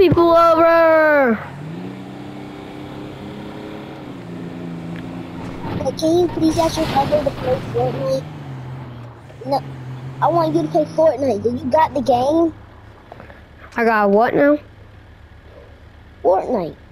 people over. Hey, can you please ask your brother to play Fortnite? No, I want you to play Fortnite. You got the game? I got what now? Fortnite.